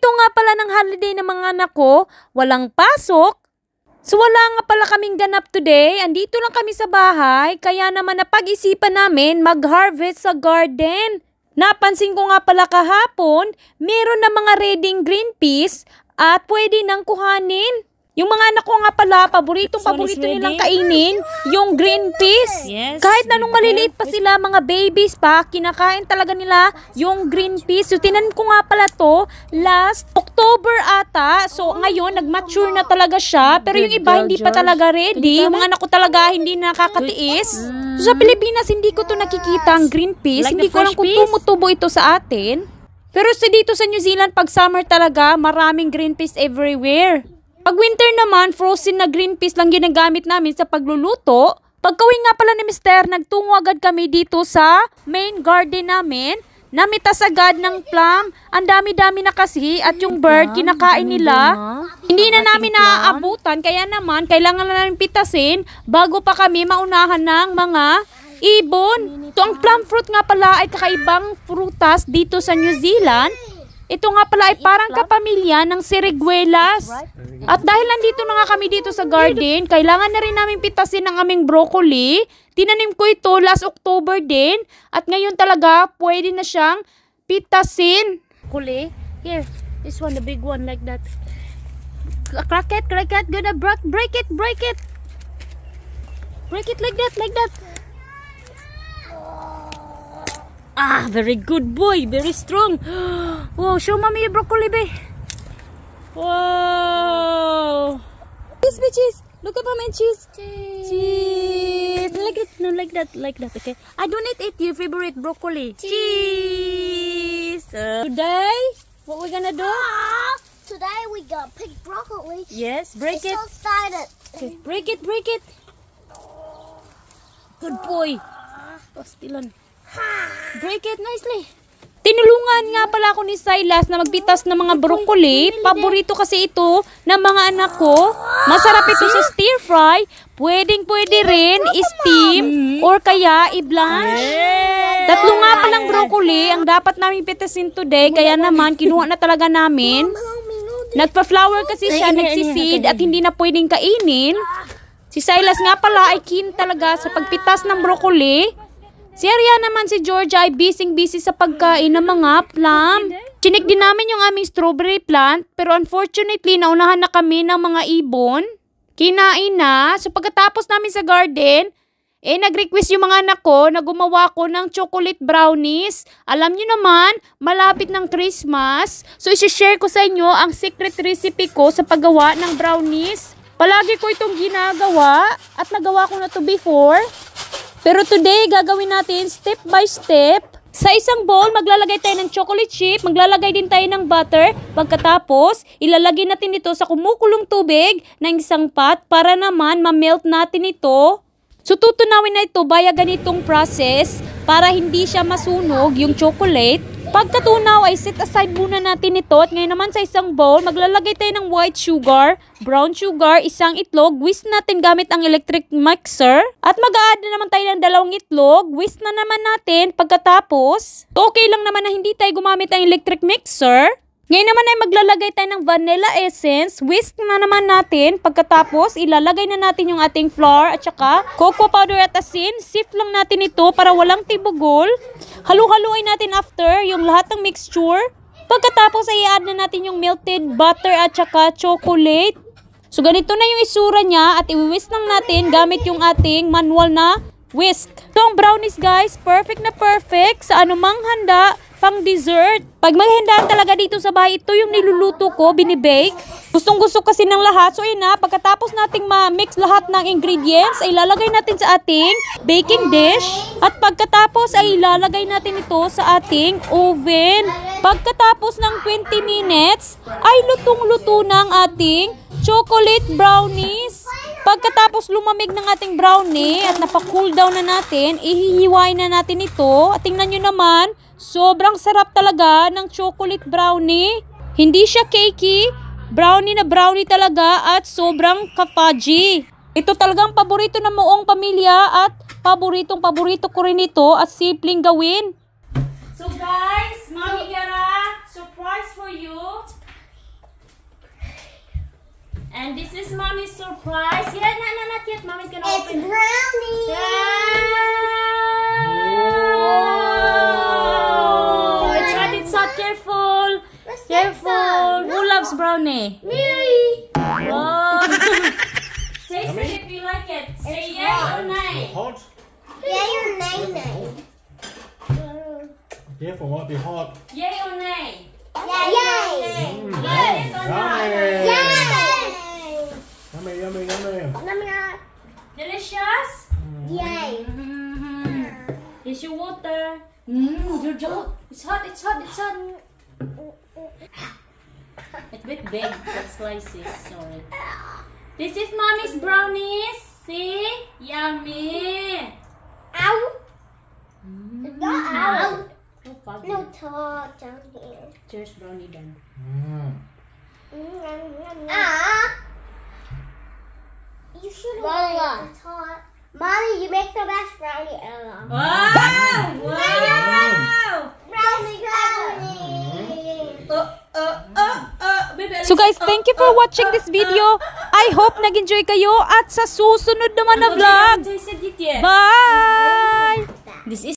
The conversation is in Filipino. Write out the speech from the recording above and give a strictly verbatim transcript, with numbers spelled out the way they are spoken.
dito nga pala ng holiday ng mga anak ko, walang pasok. So wala nga pala kaming ganap today, andito lang kami sa bahay, kaya naman napag-isipan namin mag-harvest sa garden. Napansin ko nga pala kahapon, meron na mga reading green peas at pwede nang kuhanin. Yung mga anak ko nga pala, paboritong paborito nilang kainin, yung green peas. Yes, Kahit na nung maliliit pa sila, mga babies pa, kinakain talaga nila yung green peas. So tinan ko nga pala to last October ata. So ngayon, nag-mature na talaga siya. Pero yung iba hindi pa talaga ready. Yung mga anak ko talaga hindi nakakatiis. So sa Pilipinas, hindi ko to nakikita ang green peas. Hindi ko alam kung tumutubo ito sa atin. Pero sa dito sa New Zealand, pag summer talaga, maraming green peas everywhere. Pag winter naman, frozen na green peas lang ginagamit namin sa pagluluto. Pagkawin nga pala ni Mister, nagtungo agad kami dito sa main garden namin. Namitas agad ng plum. Ang dami-dami na kasi at yung bird, kinakain nila. Hindi na namin naaabutan, kaya naman kailangan na namin pitasin bago pa kami maunahan ng mga ibon. Ito ang plum fruit nga pala ay kakaibang prutas dito sa New Zealand. Ito nga pala ay parang kapamilya ng siriguelas. At dahil nandito na nga kami dito sa garden, kailangan na rin namin pitasin ang aming broccoli. Tinanim ko ito last October din. At ngayon talaga, pwede na siyang pitasin. Broccoli. Here, this one, the big one like that. Crack it, crack it, gonna break, break it, break it. Break it like that, like that. Ah, very good boy, very strong. Wow, show mommy your broccoli, babe. Wow. Cheese, babe, cheese. Look at mommy, cheese. Cheese. Cheese. Like it, no, like that, like that, okay. I don't eat your favorite broccoli. Cheese. Cheese. Uh, today, what we gonna do? Ah, today we gonna pick broccoli. Yes, break it's it. So excited. Okay, break it, break it. Good boy. Oh, still on. Break it nicely. Tinulungan nga pala ako ni Silas na magpitas ng mga broccoli. Paborito kasi ito ng mga anak ko. Masarap ito sa stir fry. Pwedeng pwede rin steam or kaya i-blanch. Tatlo nga palang broccoli ang dapat namin pitasin today. Kaya naman kinuha na talaga namin. Nagpa-flower kasi siya, nagsiseed at hindi na pwedeng kainin. Si Silas nga pala ay keen talaga sa pagpitas ng broccoli. Si Arya naman si Georgia ay busy-busy sa pagkain ng mga plum. Chinik din namin yung aming strawberry plant, pero unfortunately naunahan na kami ng mga ibon. Kinain na. So pagkatapos namin sa garden, eh nag-request yung mga anak ko na gumawa ko ng chocolate brownies. Alam nyo naman, malapit ng Christmas. So isi-share ko sa inyo ang secret recipe ko sa paggawa ng brownies. Palagi ko itong ginagawa at nagawa ko na to before. Pero today, gagawin natin step by step. Sa isang bowl, maglalagay tayo ng chocolate chip, maglalagay din tayo ng butter. Pagkatapos, ilalagay natin ito sa kumukulong tubig ng isang pot para naman ma-melt natin ito. So, tutunawin na ito via ganitong process para hindi siya masunog yung chocolate. Pagkatunaw ay set aside muna natin ito at ngayon naman sa isang bowl, maglalagay tayo ng white sugar, brown sugar, isang itlog, whisk natin gamit ang electric mixer at mag-a-add na naman tayo ng dalawang itlog, whisk na naman natin pagkatapos. Okay lang naman na hindi tayo gumamit ang electric mixer. Ngayon naman ay maglalagay tayo ng vanilla essence, whisk na naman natin, pagkatapos ilalagay na natin yung ating flour at saka cocoa powder at asin, sift lang natin ito para walang tibugol. Halu-haluin natin after yung lahat ng mixture. Pagkatapos ay i-add na natin yung melted butter at saka chocolate. So ganito na yung isura niya at i-whisk lang natin gamit yung ating manual na whisk. So ang brownies guys, perfect na perfect sa anumang handa pang dessert. Pag maghandaan talaga dito sa bahay, ito yung niluluto ko, binibake. Gustong gusto kasi ng lahat. So yun na, pagkatapos nating ma-mix lahat ng ingredients, ay ilalagay natin sa ating baking dish. At pagkatapos ay ilalagay natin ito sa ating oven. Pagkatapos ng twenty minutes, ay lutong-luto ng ating chocolate brownies. Pagkatapos lumamig ng ating brownie at napa-cool down na natin, ihihiwain na natin ito. At tingnan nyo naman, sobrang sarap talaga ng chocolate brownie. Hindi siya cakey, brownie na brownie talaga at sobrang ka-fudgy. Ito talagang paborito ng buong pamilya at paboritong paborito ko rin ito at simpleng gawin. So guys, Mami got a surprise for you. And this is mommy's surprise. Yeah, no, no, not yet. Mommy's gonna It's open. brownie. Oh, it's hot, it's hot. Careful. Let's Careful. Who loves brownie? Me. Oh. Taste it if you like it. Say yay or nay. Hot. Yeah, you're nine nine. Careful, might be hot. Yay or nay? Yeah, yay. Mm, Like it or not? yummy. Yay. Yummy, yummy, yummy. Yay. Delicious? Yay. Mm-hmm. Here's your water. Mm, your jaw. It's hot, it's hot, it's hot. It's a bit big, the slices. Sorry. This is mommy's brownies. See? Yummy. Ow. Mm. No, ow. No problem. No talk down here. Cheers, brownie done. Mm. Ah. You should have it's hot. Mommy, you make the best brownie ever. Wow! Wow! Brownie, brownie. Uh, uh, uh, uh. Baby, So guys, thank you for watching this video. I hope nag-enjoy kayo at sa susunod naman na vlog. Taste it yet. Bye! This is